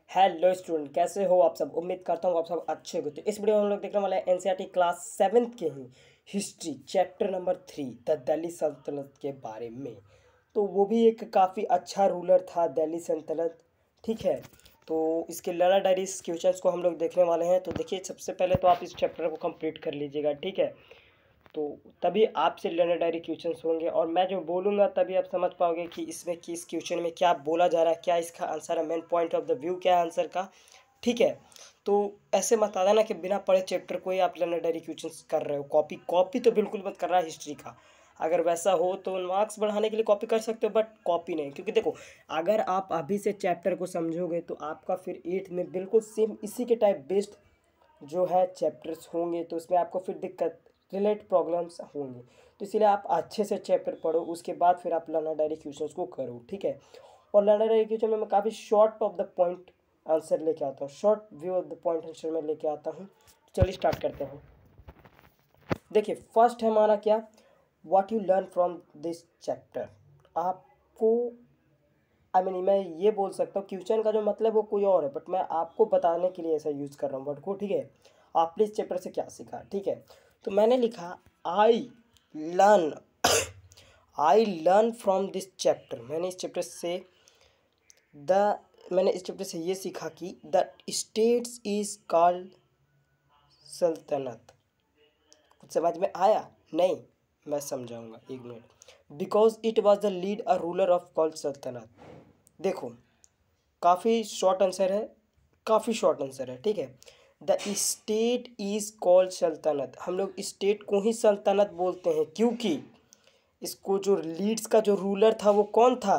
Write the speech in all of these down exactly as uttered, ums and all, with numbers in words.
Hello student, कैसे हो आप सब। उम्मीद करता हूँ आप सब अच्छे हो। तो इस वीडियो में हम लोग देखने वाले हैं एनसीईआरटी क्लास सेवेंथ के ही history chapter number three the Delhi सल्तनत के बारे में। तो वो भी एक काफ़ी अच्छा रूलर था दिल्ली सल्तनत, ठीक है। तो इसके लर्नर डायरीज क्वेश्चंस को हम लोग देखने वाले हैं। तो देखिए, सबसे पहले तो आप इस चैप्टर को कंप्लीट कर लीजिएगा, ठीक है। तो तभी आपसे लर्नर डायरी क्वेश्चंस होंगे और मैं जो बोलूँगा तभी आप समझ पाओगे कि इसमें किस क्वेश्चन में क्या बोला जा रहा है, क्या इसका आंसर है, main point of the view क्या है आंसर का, ठीक है। तो ऐसे मत आ जाना कि बिना पढ़े चैप्टर को ही आप लर्नर डायरी क्वेश्चंस कर रहे हो। कॉपी कॉपी तो बिल्कुल मत कर रहा है हिस्ट्री का। अगर वैसा हो तो मार्क्स बढ़ाने के लिए कॉपी कर सकते हो, बट कॉपी नहीं। क्योंकि देखो, अगर आप अभी से चैप्टर को समझोगे तो आपका फिर एट्थ में बिल्कुल सेम इसी के टाइप बेस्ड जो है चैप्टर्स होंगे, तो उसमें आपको फिर दिक्कत रिलेट प्रॉब्लम्स होंगे। तो इसीलिए आप अच्छे से चैप्टर पढ़ो, उसके बाद फिर आप लर्नर डायरी क्वेश्चंस को करो, ठीक है। और लर्नर डायरी क्वेश्चन में मैं काफ़ी short of the point answer लेके आता हूँ, short view of the point answer में लेके आता हूँ। तो चलिए स्टार्ट करते हैं। देखिए, फर्स्ट है हमारा क्या, what you learn from this chapter. आपको आई मीन मैं ये बोल सकता हूँ, क्वेश्चन का जो मतलब वो कोई और है, बट मैं आपको बताने के लिए ऐसा यूज़ कर रहा हूँ वर्ड को, ठीक है। आपने इस चैप्टर से क्या सीखा, ठीक है। तो मैंने लिखा I learn I learn from this chapter. मैंने इस चैप्टर से द मैंने इस चैप्टर से ये सीखा कि द स्टेट्स इज कॉल्ड सल्तनत। कुछ समझ में आया? नहीं, मैं समझाऊंगा, एक minute. Because it was the lead a ruler of called सल्तनत। देखो, काफ़ी शॉर्ट आंसर है, काफ़ी शॉर्ट आंसर है, ठीक है। द स्टेट इज कॉल्ड सल्तनत। हम लोग स्टेट को ही सल्तनत बोलते हैं क्योंकि इसको जो लीड्स का जो रूलर था वो कौन था।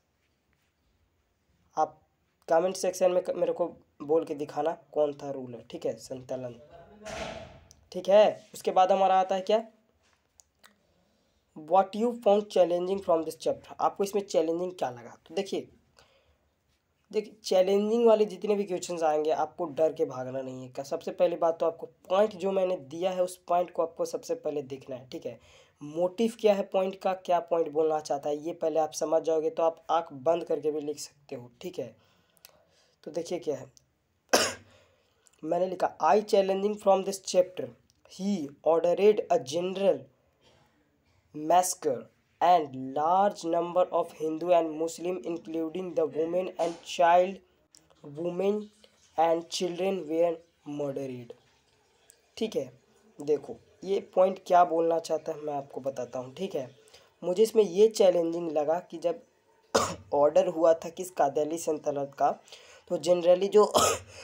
आप कमेंट सेक्शन में मेरे को बोल के दिखाना कौन था रूलर, ठीक है, सल्तनत, ठीक है। उसके बाद हमारा आता है क्या, what you found challenging from this chapter. आपको इसमें चैलेंजिंग क्या लगा। तो देखिए देखिए चैलेंजिंग वाले जितने भी क्वेश्चंस आएंगे आपको डर के भागना नहीं है। का सबसे पहली बात तो आपको पॉइंट जो मैंने दिया है उस पॉइंट को आपको सबसे पहले देखना है, ठीक है। मोटिव क्या है पॉइंट का, क्या पॉइंट बोलना चाहता है, ये पहले आप समझ जाओगे तो आप आंख बंद करके भी लिख सकते हो, ठीक है। तो देखिए क्या है, मैंने लिखा I challenging from this chapter he ordered a general massacre and large number of Hindu and Muslim including the women and child women and children were murdered, ठीक है। देखो, ये पॉइंट क्या बोलना चाहता है मैं आपको बताता हूँ, ठीक है। मुझे इसमें ये चैलेंजिंग लगा कि जब ऑर्डर हुआ था किसका, दिल्ली सल्तनत का, तो जनरली जो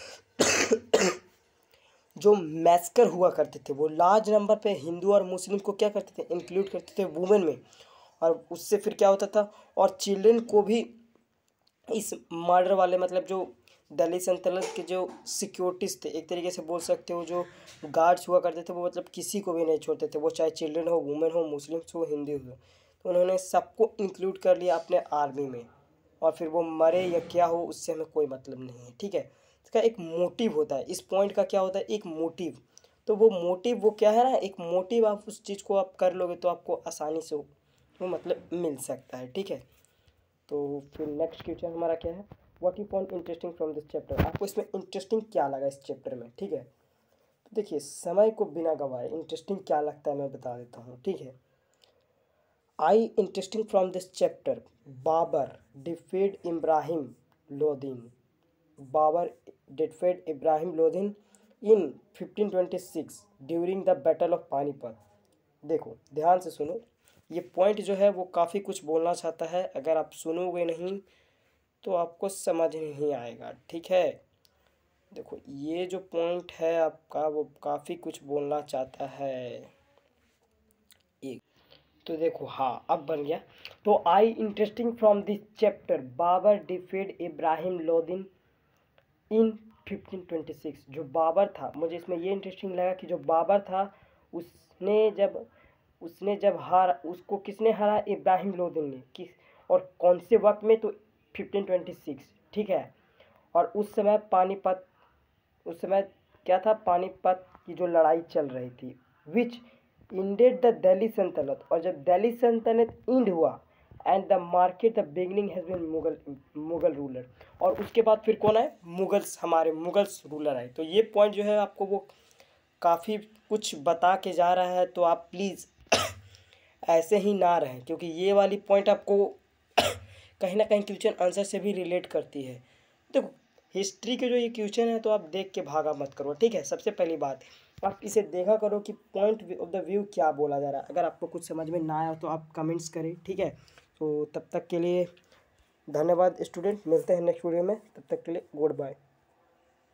जो मैस्कर हुआ करते थे वो लार्ज नंबर पे हिंदू और मुस्लिम को क्या करते थे, इंक्लूड करते थे वुमेन में। और उससे फिर क्या होता था, और चिल्ड्रन को भी इस मर्डर वाले, मतलब जो दिल्ली सल्तनत के जो सिक्योरिटीज थे, एक तरीके से बोल सकते हो जो गार्ड्स हुआ करते थे, वो मतलब किसी को भी नहीं छोड़ते थे, वो चाहे चिल्ड्रन हो, वुमेन हो, मुस्लिम्स हो, हिंदू हो। तो उन्होंने सबको इंक्लूड कर लिया अपने आर्मी में, और फिर वो मरे या क्या हो उससे हमें कोई मतलब नहीं है, ठीक है। इसका एक मोटिव होता है, इस पॉइंट का क्या होता है, एक मोटिव। तो वो मोटिव वो क्या है ना, एक मोटिव, आप उस चीज़ को आप कर लोगे तो आपको आसानी से वो मतलब मिल सकता है, ठीक है। तो फिर नेक्स्ट क्वेश्चन हमारा क्या है, what you found interesting from this chapter. आपको इसमें इंटरेस्टिंग क्या लगा इस चैप्टर में, ठीक है। तो देखिए, समय को बिना गवाए इंटरेस्टिंग क्या लगता है मैं बता देता हूँ, ठीक है। I interesting from this chapter Babar defeated Ibrahim Lodi. Babar defeated Ibrahim Lodi in fifteen twenty six during the battle of Panipat. देखो ध्यान से सुनो, ये पॉइंट जो है वो काफ़ी कुछ बोलना चाहता है। अगर आप सुनोगे नहीं तो आपको समझ नहीं आएगा, ठीक है। देखो, ये जो पॉइंट है आपका वो काफ़ी कुछ बोलना चाहता है। एक तो देखो, हाँ अब बन गया। तो I interesting from this chapter Babar defeated Ibrahim Lodi in fifteen twenty six. जो बाबर था, मुझे इसमें ये इंटरेस्टिंग लगा कि जो बाबर था उसने जब उसने जब हार उसको किसने हरा, इब्राहिम लोदीन ने। किस और कौन से वक्त में, तो फिफ्टीन ट्वेंटी सिक्स, ठीक है। और उस समय पानीपत उस समय क्या था, पानीपत की जो लड़ाई चल रही थी, विच इंडेड द दिल्ली सल्तनत। और जब दिल्ली सल्तनत इंड हुआ and the marked the beginning has been Mughal Mughal ruler. और उसके बाद फिर कौन आए, मुगल्स, हमारे मुगल्स रूलर आए। तो ये पॉइंट जो है आपको वो काफ़ी कुछ बता के जा रहा है, तो आप प्लीज़ ऐसे ही ना रहें, क्योंकि ये वाली पॉइंट आपको कहीं ना कहीं क्वेश्चन आंसर से भी रिलेट करती है। देखो हिस्ट्री के जो ये क्वेश्चन है तो आप देख के भागा मत करो, ठीक है। सबसे पहली बात आप इसे देखा करो कि पॉइंट ऑफ द व्यू क्या बोला जा रहा है। अगर आपको कुछ समझ में ना आया तो आप कमेंट्स करें, ठीक है। तो तब तक के लिए धन्यवाद स्टूडेंट, मिलते हैं नेक्स्ट वीडियो में, तब तक के लिए गुड बाय।